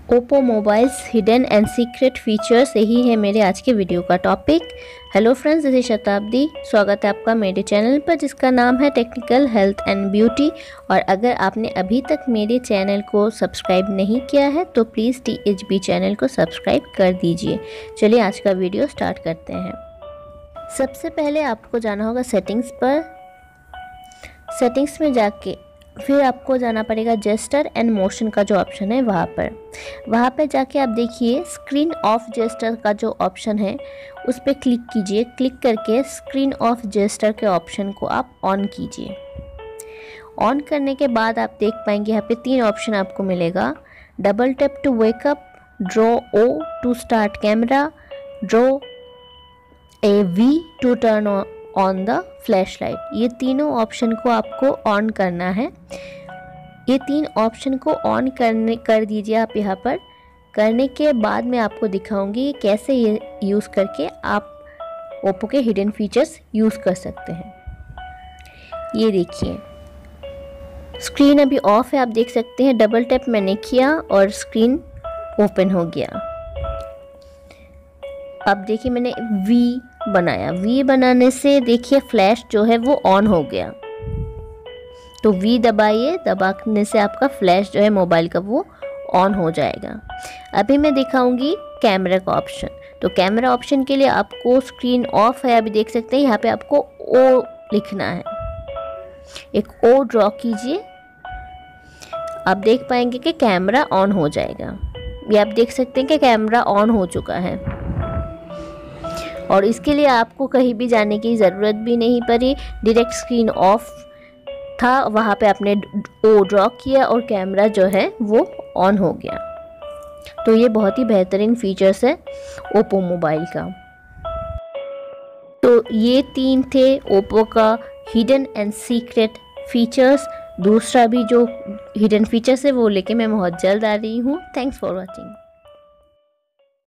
Oppo mobiles hidden and secret features, यही है मेरे आज के वीडियो का topic. Hello friends, this is Shatabdi. स्वागत है आपका मेरे चैनल पर जिसका नाम है टेक्निकल हेल्थ एंड ब्यूटी। और अगर आपने अभी तक मेरे चैनल को सब्सक्राइब नहीं किया है तो प्लीज़ THB चैनल को सब्सक्राइब कर दीजिए। चलिए आज का वीडियो स्टार्ट करते हैं। सबसे पहले आपको जाना होगा सेटिंग्स पर। सेटिंग्स में जाके फिर आपको जाना पड़ेगा जेस्चर एंड मोशन का जो ऑप्शन है वहाँ पर जाके आप देखिए स्क्रीन ऑफ जेस्चर का जो ऑप्शन है उस पर क्लिक कीजिए। क्लिक करके स्क्रीन ऑफ जेस्चर के ऑप्शन को आप ऑन कीजिए। ऑन करने के बाद आप देख पाएंगे यहाँ पे 3 ऑप्शन आपको मिलेगा। Double tap to wake up, draw O to start camera, draw A V to turn on the flash light. ये तीनों ऑप्शन को आपको ऑन करना है। ये 3 ऑप्शन को ऑन कर दीजिए आप यहाँ पर। करने के बाद मैं आपको दिखाऊंगी कैसे ये यूज़ करके आप ओप्पो के हिडन फीचर्स यूज़ कर सकते हैं। ये देखिए स्क्रीन अभी ऑफ है, आप देख सकते हैं। डबल टैप मैंने किया और स्क्रीन ओपन हो गया। अब देखिए मैंने V बनाया। V बनाने से देखिए फ्लैश जो है वो ऑन हो गया। तो V दबाइए, दबाने से आपका फ्लैश जो है मोबाइल का वो ऑन हो जाएगा। अभी मैं दिखाऊंगी कैमरा का ऑप्शन। तो कैमरा ऑप्शन के लिए आपको स्क्रीन ऑफ है, अभी देख सकते हैं। यहाँ पे आपको O लिखना है, एक O ड्रॉ कीजिए। आप देख पाएंगे कि कैमरा ऑन हो जाएगा। ये आप देख सकते हैं कि कैमरा ऑन हो चुका है। और इसके लिए आपको कहीं भी जाने की ज़रूरत भी नहीं पड़ी। डायरेक्ट स्क्रीन ऑफ था, वहाँ पे आपने O ड्रॉ किया और कैमरा जो है वो ऑन हो गया। तो ये बहुत ही बेहतरीन फीचर्स है ओप्पो मोबाइल का। तो ये 3 थे ओप्पो का हिडन एंड सीक्रेट फीचर्स। दूसरा भी जो हिडन फीचर्स है वो लेके मैं बहुत जल्द आ रही हूँ। Thanks for watching.